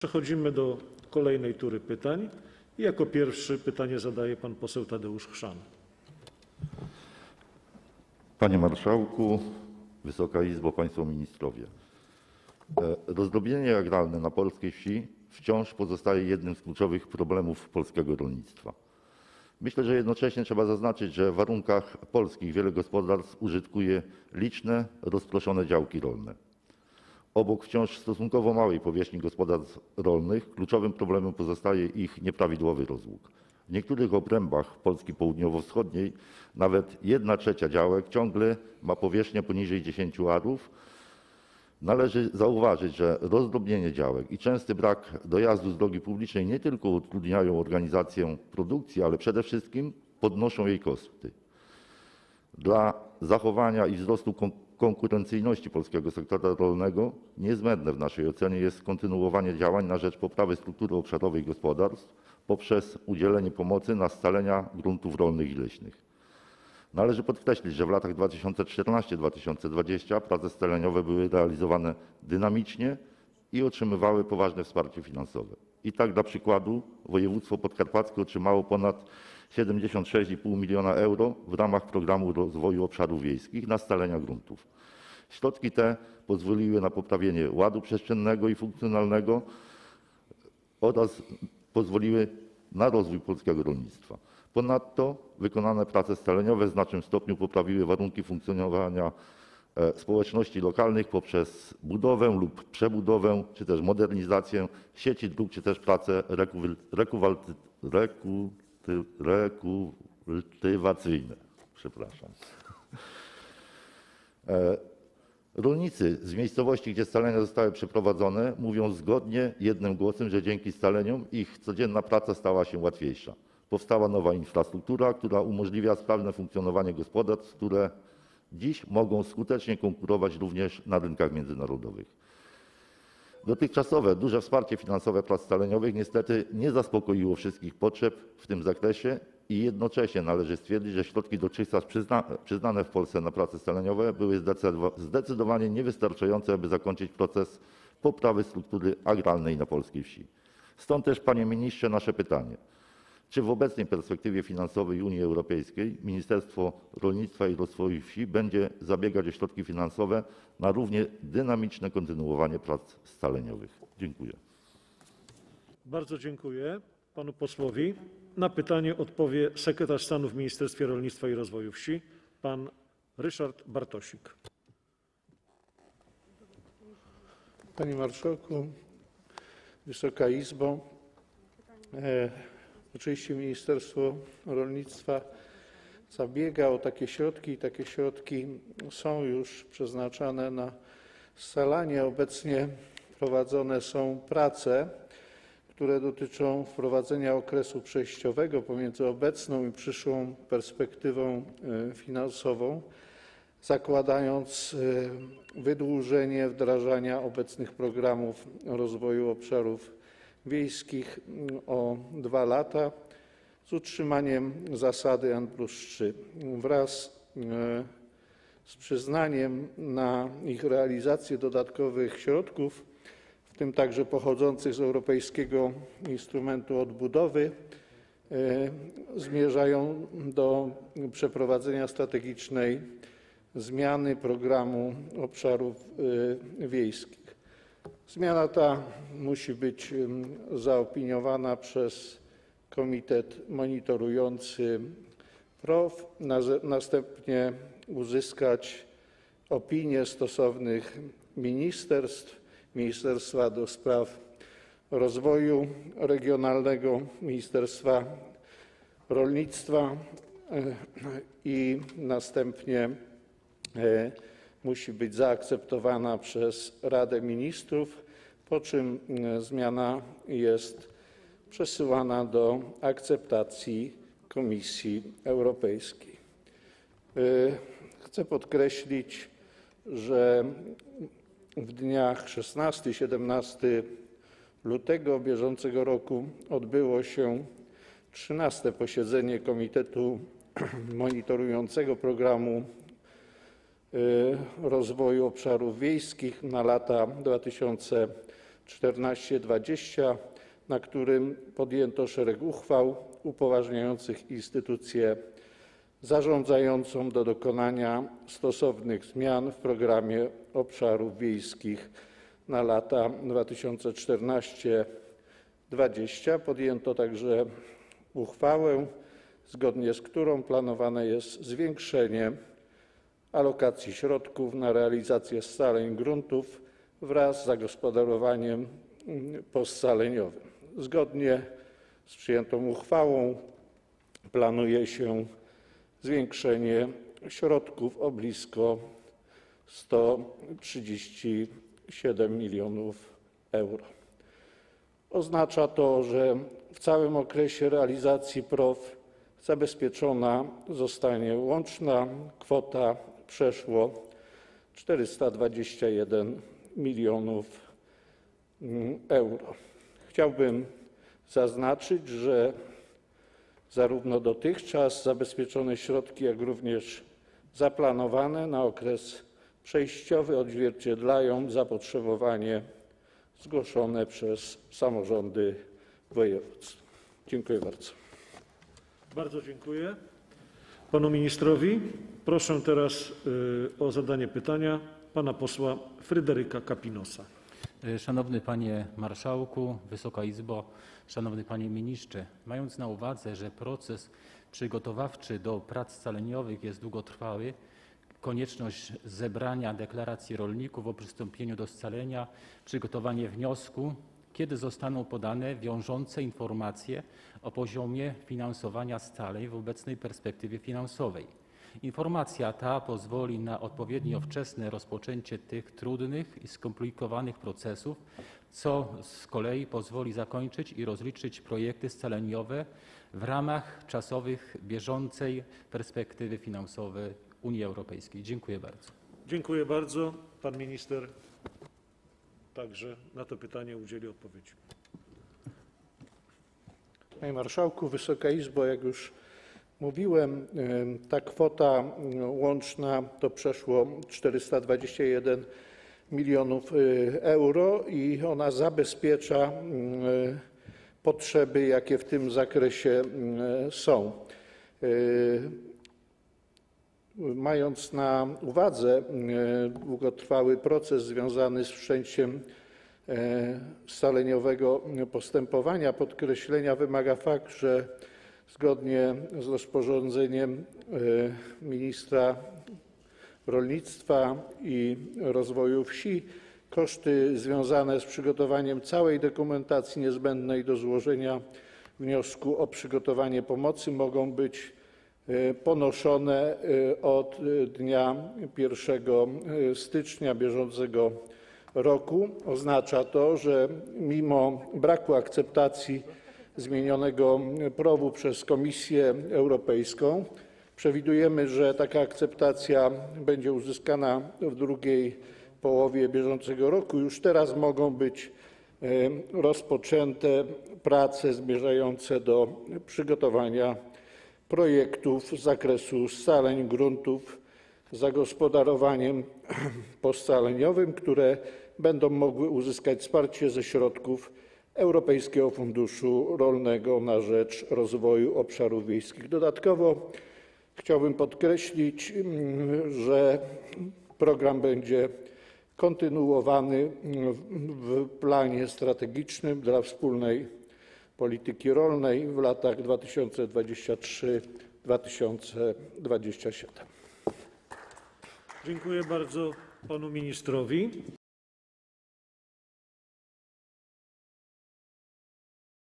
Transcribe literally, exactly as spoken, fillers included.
Przechodzimy do kolejnej tury pytań. I jako pierwszy pytanie zadaje pan poseł Tadeusz Chrzan. Panie Marszałku, Wysoka Izbo, Państwo Ministrowie. Rozdrobnienie agrarne na polskiej wsi wciąż pozostaje jednym z kluczowych problemów polskiego rolnictwa. Myślę, że jednocześnie trzeba zaznaczyć, że w warunkach polskich wiele gospodarstw użytkuje liczne, rozproszone działki rolne. Obok wciąż stosunkowo małej powierzchni gospodarstw rolnych kluczowym problemem pozostaje ich nieprawidłowy rozłóg. W niektórych obrębach Polski południowo-wschodniej nawet jedna trzecia działek ciągle ma powierzchnię poniżej dziesięciu arów. Należy zauważyć, że rozdrobnienie działek i częsty brak dojazdu z drogi publicznej nie tylko utrudniają organizację produkcji, ale przede wszystkim podnoszą jej koszty. Dla zachowania i wzrostu konkurencyjności polskiego sektora rolnego niezbędne w naszej ocenie jest kontynuowanie działań na rzecz poprawy struktury obszarowej gospodarstw poprzez udzielenie pomocy na scalenia gruntów rolnych i leśnych. Należy podkreślić, że w latach dwa tysiące czternastym do dwa tysiące dwudziestego prace scaleniowe były realizowane dynamicznie i otrzymywały poważne wsparcie finansowe. I tak dla przykładu województwo podkarpackie otrzymało ponad siedemdziesiąt sześć i pół miliona euro w ramach Programu Rozwoju Obszarów Wiejskich na scalenia gruntów. Środki te pozwoliły na poprawienie ładu przestrzennego i funkcjonalnego oraz pozwoliły na rozwój polskiego rolnictwa. Ponadto wykonane prace scaleniowe w znacznym stopniu poprawiły warunki funkcjonowania społeczności lokalnych poprzez budowę lub przebudowę, czy też modernizację sieci dróg, czy też prace rekultywacyjne. Przepraszam. Rolnicy z miejscowości, gdzie scalenia zostały przeprowadzone, mówią zgodnie, jednym głosem, że dzięki scaleniom ich codzienna praca stała się łatwiejsza. Powstała nowa infrastruktura, która umożliwia sprawne funkcjonowanie gospodarstw, które dziś mogą skutecznie konkurować również na rynkach międzynarodowych. Dotychczasowe duże wsparcie finansowe prac scaleniowych niestety nie zaspokoiło wszystkich potrzeb w tym zakresie i jednocześnie należy stwierdzić, że środki dotychczas przyzna, przyznane w Polsce na prace scaleniowe były zdecydowanie niewystarczające, aby zakończyć proces poprawy struktury agrarnej na polskiej wsi. Stąd też, panie ministrze, nasze pytanie. Czy w obecnej perspektywie finansowej Unii Europejskiej Ministerstwo Rolnictwa i Rozwoju Wsi będzie zabiegać o środki finansowe na równie dynamiczne kontynuowanie prac scaleniowych? Dziękuję. Bardzo dziękuję panu posłowi. Na pytanie odpowie sekretarz stanu w Ministerstwie Rolnictwa i Rozwoju Wsi, pan Ryszard Bartosik. Panie Marszałku, Wysoka Izbo. E, oczywiście Ministerstwo Rolnictwa zabiega o takie środki i takie środki są już przeznaczane na scalanie. Obecnie prowadzone są prace, które dotyczą wprowadzenia okresu przejściowego pomiędzy obecną i przyszłą perspektywą finansową, zakładając wydłużenie wdrażania obecnych programów rozwoju obszarów wiejskich o dwa lata z utrzymaniem zasady N plus trzy. Wraz z przyznaniem na ich realizację dodatkowych środków, w tym także pochodzących z Europejskiego Instrumentu Odbudowy, zmierzają do przeprowadzenia strategicznej zmiany programu obszarów wiejskich. Zmiana ta musi być zaopiniowana przez komitet monitorujący P R O W, następnie uzyskać opinię stosownych ministerstw, Ministerstwa do Spraw Rozwoju Regionalnego, Ministerstwa Rolnictwa i następnie musi być zaakceptowana przez Radę Ministrów, po czym zmiana jest przesyłana do akceptacji Komisji Europejskiej. Chcę podkreślić, że w dniach szesnastego i siedemnastego lutego bieżącego roku odbyło się trzynaste posiedzenie Komitetu Monitorującego Programu Rozwoju Obszarów Wiejskich na lata dwa tysiące czternaście dwadzieścia, na którym podjęto szereg uchwał upoważniających instytucję zarządzającą do dokonania stosownych zmian w Programie Obszarów Wiejskich na lata dwa tysiące czternasty do dwudziestego. Podjęto także uchwałę, zgodnie z którą planowane jest zwiększenie alokacji środków na realizację scaleń gruntów wraz z zagospodarowaniem poscaleniowym. Zgodnie z przyjętą uchwałą planuje się zwiększenie środków o blisko sto trzydzieści siedem milionów euro. Oznacza to, że w całym okresie realizacji P R O W zabezpieczona zostanie łączna kwota przeszło czterysta dwadzieścia jeden milionów euro. Chciałbym zaznaczyć, że zarówno dotychczas zabezpieczone środki, jak również zaplanowane na okres przejściowy odzwierciedlają zapotrzebowanie zgłoszone przez samorządy województw. Dziękuję bardzo. Bardzo dziękuję panu ministrowi. Proszę teraz y, o zadanie pytania pana posła Fryderyka Kapinosa. Szanowny Panie Marszałku, Wysoka Izbo, Szanowny Panie Ministrze, mając na uwadze, że proces przygotowawczy do prac scaleniowych jest długotrwały, konieczność zebrania deklaracji rolników o przystąpieniu do scalenia, przygotowanie wniosku, kiedy zostaną podane wiążące informacje o poziomie finansowania scaleń w obecnej perspektywie finansowej. Informacja ta pozwoli na odpowiednio wczesne rozpoczęcie tych trudnych i skomplikowanych procesów, co z kolei pozwoli zakończyć i rozliczyć projekty scaleniowe w ramach czasowych bieżącej perspektywy finansowej Unii Europejskiej. Dziękuję bardzo. Dziękuję bardzo. Pan minister także na to pytanie udzieli odpowiedzi. Panie Marszałku, Wysoka Izbo, jak już mówiłem, ta kwota łączna to przeszło czterysta dwadzieścia jeden milionów euro i ona zabezpiecza potrzeby, jakie w tym zakresie są. Mając na uwadze długotrwały proces związany z wszczęciem scaleniowego postępowania, podkreślenia wymaga fakt, że zgodnie z rozporządzeniem ministra rolnictwa i rozwoju wsi koszty związane z przygotowaniem całej dokumentacji niezbędnej do złożenia wniosku o przygotowanie pomocy mogą być ponoszone od dnia pierwszego stycznia bieżącego roku. Oznacza to, że mimo braku akceptacji zmienionego P R O W-u przez Komisję Europejską przewidujemy, że taka akceptacja będzie uzyskana w drugiej połowie bieżącego roku. Już teraz mogą być rozpoczęte prace zmierzające do przygotowania projektów z zakresu scaleń gruntów z zagospodarowaniem poscaleniowym, które będą mogły uzyskać wsparcie ze środków Europejskiego Funduszu Rolnego na rzecz Rozwoju Obszarów Wiejskich. Dodatkowo chciałbym podkreślić, że program będzie kontynuowany w planie strategicznym dla wspólnej polityki rolnej w latach dwa tysiące dwudziestym trzecim do dwa tysiące dwudziestego siódmego. Dziękuję bardzo panu ministrowi.